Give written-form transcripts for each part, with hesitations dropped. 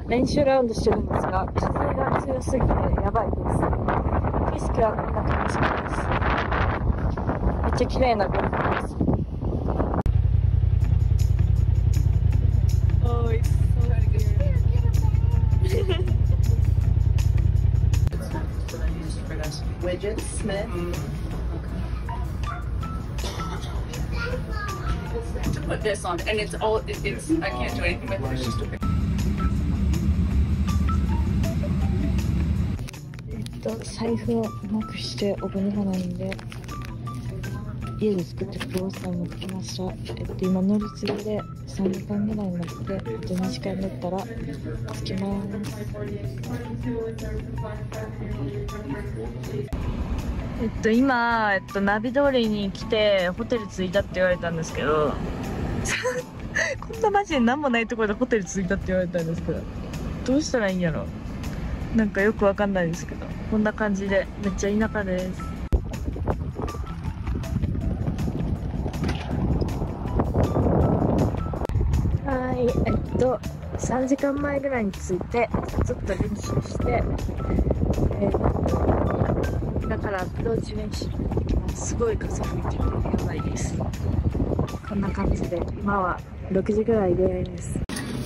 練習ラウンドしてるんですが、風が強すぎてやばいです。景色はこんな感じです。めっちゃ綺麗なゴルフです。Oh, it's so Widget Smith. To put this on, and it's all, it's, I can't do anything with it, it's just a big. 財布をなくしてお金がないんで、家で作ったクロワッサン持ってきました。今乗り継ぎで3時間ぐらいになって、あと2時間だったら着きます。今、ナビ通りに来てホテル着いたって言われたんですけどこんなマジで何もないところでホテル着いたって言われたんですけど、どうしたらいいんやろ。なんかよくわかんないですけど、こんな感じでめっちゃ田舎です。はい、3時間前ぐらいに着いて、ちょっと練習して、だからアプローチ練習に行ってきます。すごい風吹いててやばいです。こんな感じで、今は6時ぐらいです。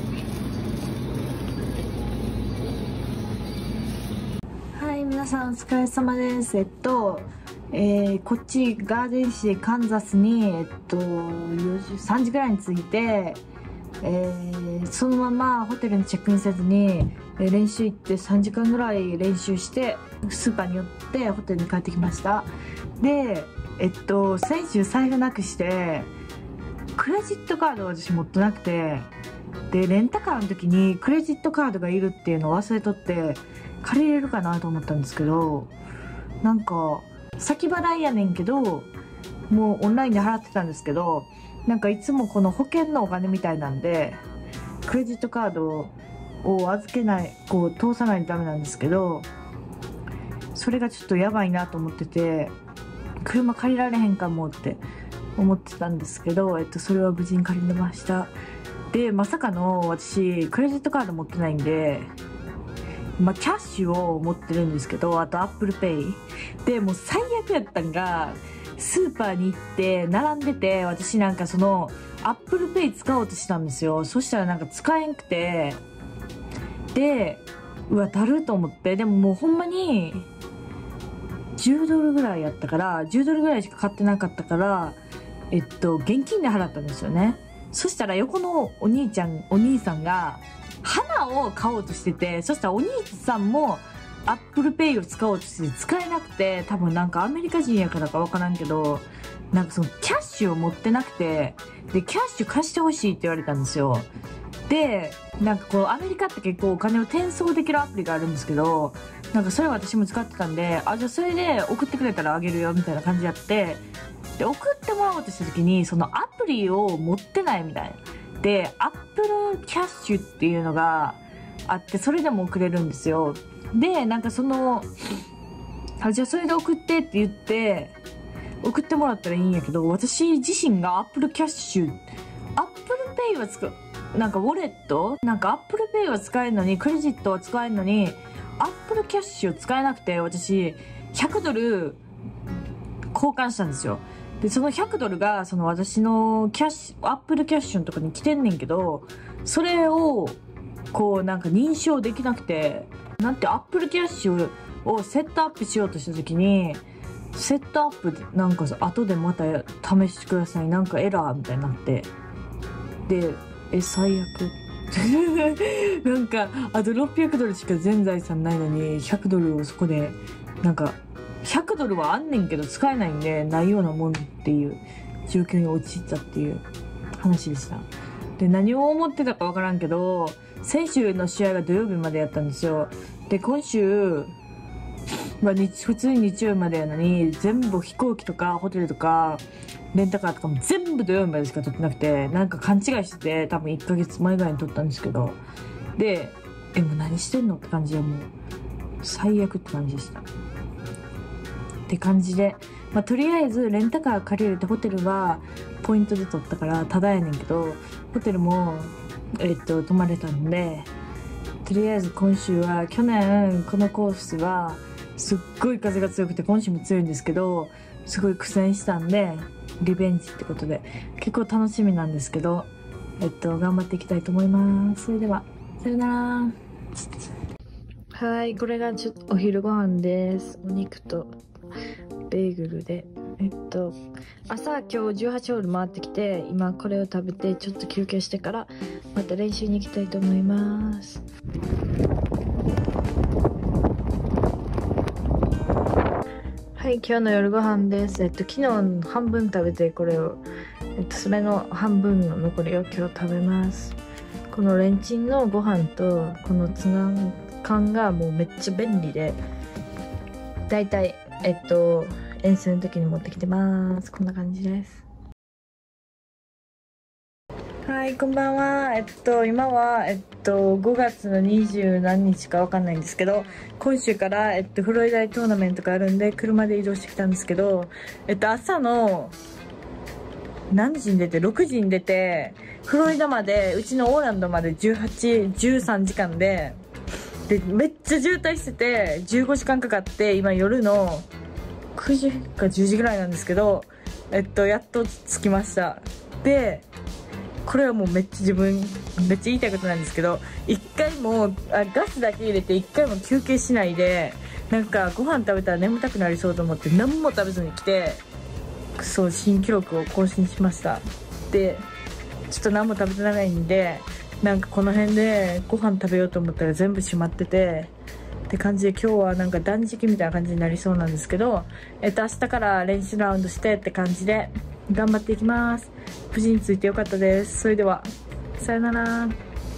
はい、皆さんお疲れ様です。こっちガーデンシーカンザスに、3時ぐらいに着いて、そのままホテルにチェックインせずに、練習行って3時間ぐらい練習してスーパーに寄ってホテルに帰ってきました。で、先週財布なくしてクレジットカードを私持ってなくて、でレンタカーの時にクレジットカードがいるっていうのを忘れとって借りれるかなと思ったんですけど、なんか先払いやねんけどもうオンラインで払ってたんですけど、なんかいつもこの保険のお金みたいなんでクレジットカードを預けない、こう通さないとダメなんですけど、それがちょっとやばいなと思ってて、車借りられへんかもって思ってたんですけど、それは無事に借りれました。でまさかの私クレジットカード持ってないんで、キャッシュを持ってるんですけど、あとアップルペイで、もう最悪やったんが、スーパーに行って並んでて、私なんかそのアップルペイ使おうとしたんですよ。そしたらなんか使えんくて、でうわだると思って、でももうほんまに10ドルぐらいやったから、10ドルぐらいしか買ってなかったから、現金で払ったんですよね。そしたら横のお兄さんが花を買おうとしてて、そしたらお兄さんもアップルペイを使おうとして使えなくて、多分なんかアメリカ人やからかわからんけど、なんかそのキャッシュを持ってなくて、でキャッシュ貸してほしいって言われたんですよ。でなんかこうアメリカって結構お金を転送できるアプリがあるんですけど、なんかそれ私も使ってたんで、じゃあそれで送ってくれたらあげるよみたいな感じやって、で送ってもらおうとした時にそのアプリを持ってないみたいなで、アップルキャッシュっていうのがあって、それでも送れるんですよ。でなんかそのじゃあそれで送ってって言って送ってもらったらいいんやけど、私自身がアップルキャッシュ、アップルペイはなんかウォレット、なんかアップルペイは使えるのに、クレジットは使えるのにアップルキャッシュ使えなくて、私100ドル交換したんですよ。でその100ドルがその私のアップルキャッシュのとこに来てんねんけど、それをこうなんか認証できなくて、なんてアップルキャッシュをセットアップしようとした時に、セットアップなんか後でまた試してください、なんかエラーみたいになって、で最悪なんかあと600ドルしか全財産ないのに100ドルをそこでなんか100ドルはあんねんけど使えないんで、ないようなもんっていう状況に陥ったっていう話でした。で何を思ってたかわからんけど、先週の試合が土曜日までやったんですよ。で今週普通に日曜日までやのに、全部飛行機とかホテルとかレンタカーとかも全部土曜日までしか取ってなくて、なんか勘違いしてて、多分1ヶ月前ぐらいに取ったんですけど、でもう何してんのって感じで、もう最悪って感じでしたって感じで、とりあえずレンタカー借りれて、ホテルはポイントで取ったからタダやねんけど、ホテルも泊まれたんで、 とりあえず今週は、去年このコースはすっごい風が強くて、今週も強いんですけど、すごい苦戦したんでリベンジってことで結構楽しみなんですけど、頑張っていきたいと思います。それではさよなら。はい、これがちょっとお昼ご飯です。お肉とベーグルで、朝今日18ホール回ってきて、今これを食べてちょっと休憩してからまた練習に行きたいと思います。はい、今日の夜ご飯です。昨日半分食べて、これを、それの半分の残りを今日食べます。このレンチンのご飯とこのツナ缶がもうめっちゃ便利で、だいたい遠征の時に持ってきてます。こんな感じです。はい、こんばんは。今は5月の20何日かわかんないんですけど、今週からフロリダでトーナメントがあるんで車で移動してきたんですけど、朝の何時に出て、6時に出て、フロリダまで、うちのオーランドまで13時間でめっちゃ渋滞してて15時間かかって、今夜の9時か10時ぐらいなんですけど、やっと着きました。で、これはもうめっちゃ自分めっちゃ言いたいことなんですけど、一回もガスだけ入れて一回も休憩しないで、なんかご飯食べたら眠たくなりそうと思って何も食べずに来て、新記録を更新しました。で、ちょっと何も食べてないんで、なんかこの辺でご飯食べようと思ったら全部閉まっててって感じで、今日はなんか断食みたいな感じになりそうなんですけど、明日から練習ラウンドしてって感じで頑張っていきます。無事に着いてよかったです。それではさよなら。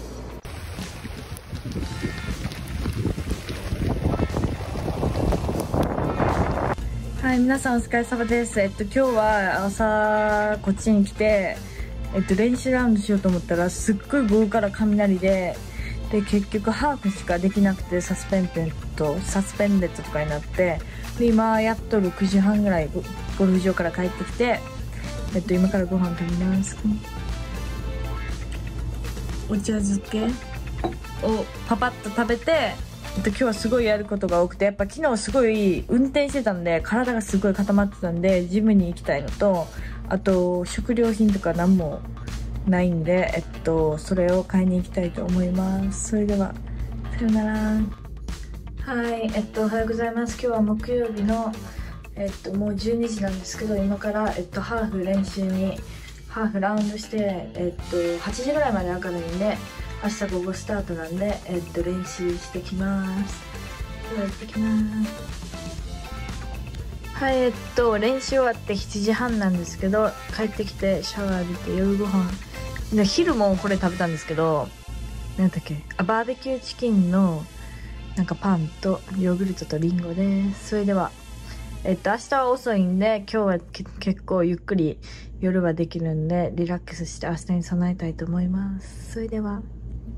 はい、皆さんお疲れ様です。今日は朝こっちに来て、練習ラウンドしようと思ったらすっごい午後から雷で結局ハーフしかできなくて、サスペンデッドとかになって、で今やっと6時半ぐらいゴルフ場から帰ってきて、今からご飯食べます。お茶漬けをパパッと食べて、今日はすごいやることが多くて、やっぱ昨日すごい運転してたんで体がすごい固まってたんで、ジムに行きたいのと、あと食料品とか何もないんで、それを買いに行きたいと思います。それではさよなら。はい、おはようございます。今日は木曜日のもう12時なんですけど、今からハーフラウンドして、8時ぐらいまで上がるんで、明日午後スタートなんで、練習してきます。では行ってきます。はい、練習終わって7時半なんですけど、帰ってきてシャワー浴びて夜ご飯で、昼もこれ食べたんですけど、なんだっけ、バーベキューチキンのなんかパンとヨーグルトとリンゴです。それでは明日は遅いんで、今日は結構ゆっくり夜はできるんで、リラックスして明日に備えたいと思います。それでは。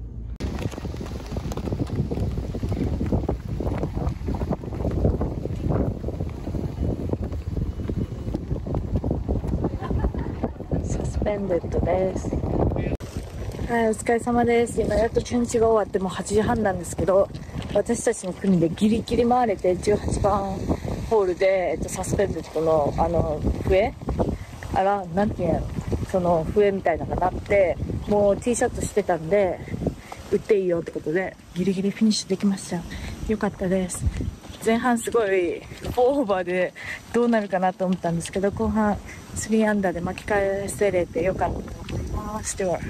サスペンデッドです。はい、お疲れ様です。今やっとチェンジが終わってもう8時半なんですけど、私たちの国でギリギリ回れて18番ホールで、サスペンデッドの笛なんていうの、その笛みたいなのが鳴って、もうティーショットしてたんで打っていいよってことでギリギリフィニッシュできました。よかったです。前半すごい4オーバーでどうなるかなと思ったんですけど、後半3アンダーで巻き返せれてよかったと思います。では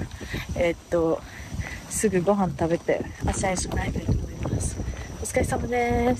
すぐご飯食べて明日に備えたいと思います。お疲れ様です。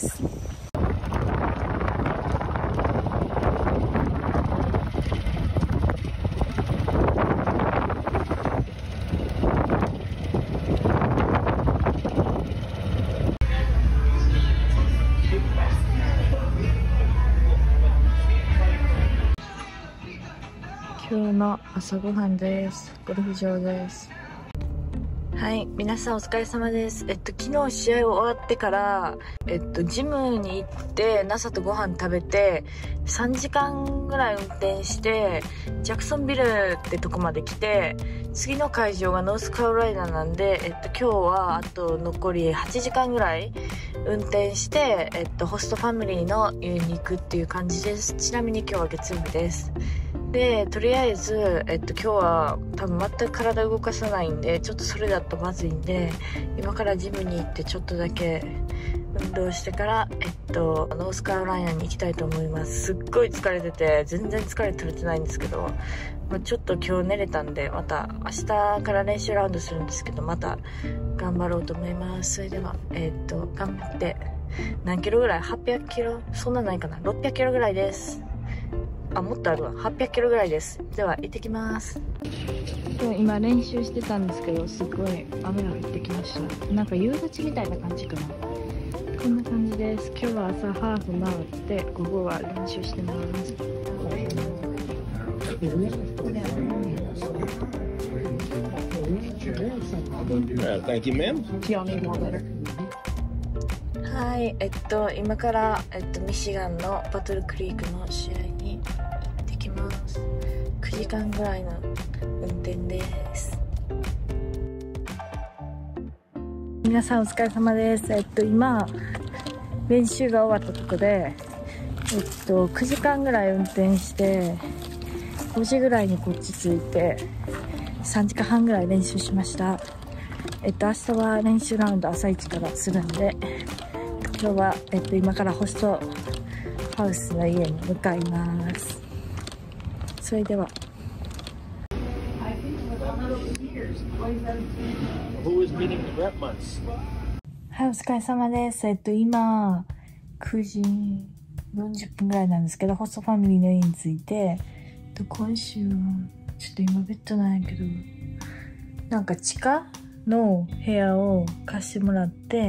今日の朝ごはんです。ゴルフ場です。 はい、皆さんお疲れ様です。昨日試合終わってから、ジムに行って、NASA とご飯食べて、3時間ぐらい運転して、ジャクソンビルってとこまで来て、次の会場がノースカロライナなんで、今日はあと残り8時間ぐらい運転して、ホストファミリーの家に行くっていう感じです。ちなみに今日は月曜日です。で、とりあえず、今日は多分全く体動かさないんで、ちょっとそれだとまずいんで、今からジムに行ってちょっとだけ運動してから、ノースカロライナに行きたいと思います。すっごい疲れてて、全然疲れ取れてないんですけど、ちょっと今日寝れたんで、また明日から練習ラウンドするんですけど、また頑張ろうと思います。それでは、頑張って、何キロぐらい ?800 キロそんなないかな ?600 キロぐらいです。もっとあるわ。800キロぐらいです。では行ってきます。今練習してたんですけど、すごい雨が降ってきました。なんか夕立みたいな感じかな。こんな感じです。今日は朝ハーフ回って午後は練習してます。 Thank you, ma'am. はい、今から、ミシガンのバトルクリークの試合に行ってきます。9時間ぐらいの運転です。皆さんお疲れ様です。今、練習が終わったとこで、9時間ぐらい運転して、5時ぐらいにこっち着いて、3時間半ぐらい練習しました。明日は練習ラウンド朝一からするんで、今日は、今からホストハウスの家に向かいます。それでは。はい、お疲れ様です。今、9時40分ぐらいなんですけど、ホストファミリーの家に着いて、今週は、ちょっと今ベッドなんやけど、なんか地下の部屋を貸してもらって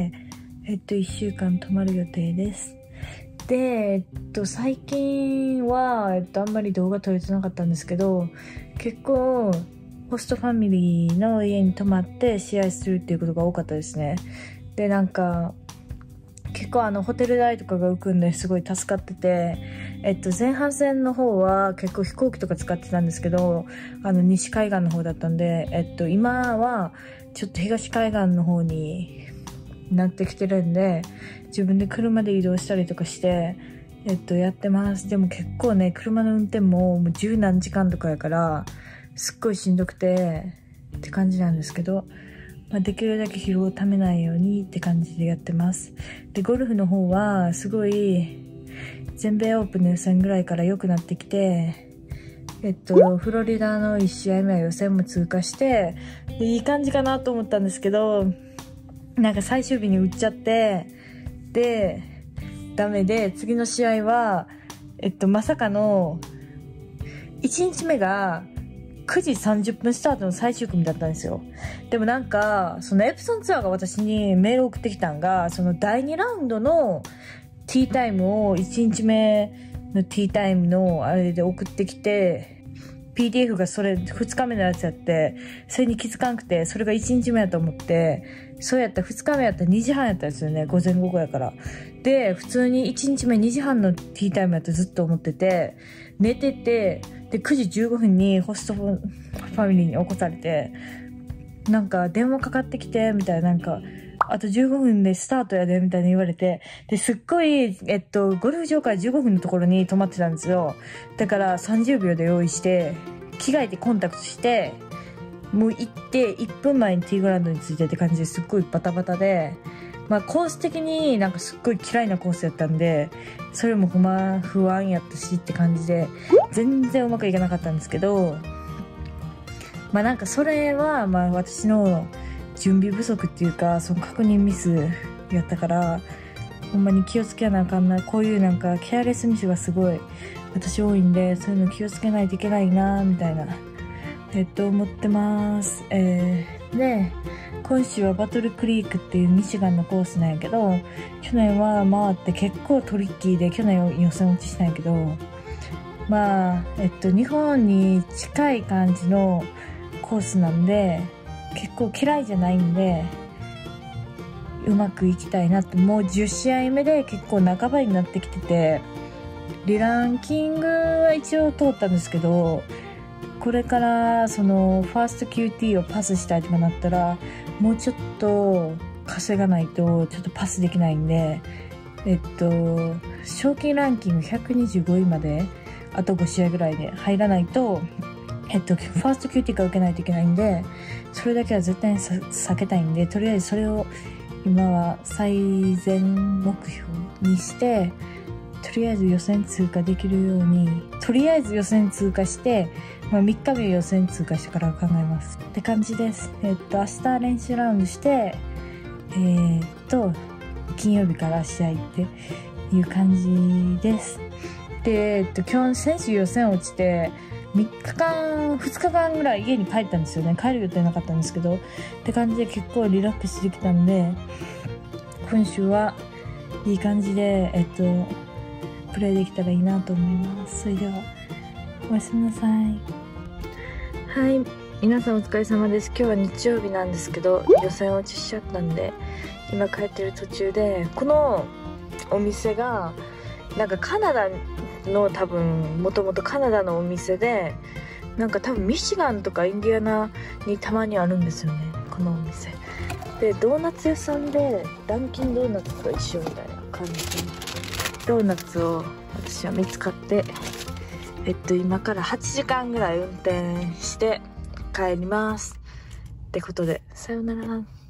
、1週間泊まる予定です。で、最近は、あんまり動画撮れてなかったんですけど、結構、ホストファミリーの家に泊まって試合するっていうことが多かったですね。で、なんか、結構ホテル代とかが浮くんですごい助かってて、前半戦の方は結構飛行機とか使ってたんですけど、西海岸の方だったんで、今はちょっと東海岸の方になってきてるんで、自分で車で移動したりとかして、やってます。でも結構ね、車の運転ももう10何時間とかやから、すっごいしんどくて、って感じなんですけど、できるだけ疲労をためないようにって感じでやってます。で、ゴルフの方はすごい全米オープンの予選ぐらいから良くなってきて、フロリダの1試合目は予選も通過して、でいい感じかなと思ったんですけど、なんか最終日に打っちゃって、で、ダメで、次の試合は、まさかの、1日目が、9時30分スタートの最終組だったんですよ。でもなんか、そのエプソンツアーが私にメールを送ってきたんが、その第2ラウンドのティータイムを1日目のティータイムのあれで送ってきて、PDF がそれ2日目のやつやって、それに気づかんくて、それが1日目やと思って、そうやったら2日目やったら2時半やったんですよね、午前午後やから。で、普通に1日目2時半のティータイムやとずっと思ってて、寝てて、で、9時15分にホストファミリーに起こされて、なんか電話かかってきて、みたいな、なんか、あと15分でスタートやで、みたいに言われて、で、すっごい、ゴルフ場から15分のところに泊まってたんですよ。だから30秒で用意して、着替えてコンタクトして、もう行って、1分前にティーグラウンドに着いてって感じですっごいバタバタで、コース的になんかすっごい嫌いなコースやったんで、それも不安やったしって感じで、全然うまくいかなかったんですけど、なんかそれは、私の準備不足っていうか、その確認ミスやったから、ほんまに気をつけなあかんな。こういうなんかケアレスミスがすごい私多いんで、そういうの気をつけないといけないなみたいな、思ってます。で、今週はバトルクリークっていうミシガンのコースなんやけど、去年は回って結構トリッキーで、去年予選落ちしたんやけど、日本に近い感じのコースなんで、 結構嫌いじゃないんでうまくいきたいなって。もう10試合目で結構半ばになってきてて、リランキングは一応通ったんですけど、これからそのファースト QT をパスしたいとかなったらもうちょっと稼がないとちょっとパスできないんで、賞金ランキング125位まであと5試合ぐらいで入らないと、ファースト QT が受けないといけないんで、それだけは絶対に避けたいんで、とりあえずそれを今は最善目標にして、とりあえず予選通過できるように、とりあえず予選通過して、3日目予選通過してから考えますって感じです。明日練習ラウンドして、金曜日から試合っていう感じです。で、今日選手予選落ちて2日間ぐらい家に帰ったんですよね。帰る予定なかったんですけど、って感じで結構リラックスできたんで、今週はいい感じでプレイできたらいいなと思います。それではおやすみなさい。はい、皆さんお疲れ様です。今日は日曜日なんですけど、予選落ちしちゃったんで今帰ってる途中で、このお店がなんかカナダの多分もともとカナダのお店で、なんか多分ミシガンとかインディアナにたまにあるんですよね、このお店で。ドーナツ屋さんでダンキンドーナツと一緒みたいな感じでドーナツを私は見つかって、今から8時間ぐらい運転して帰りますってことで、さようなら。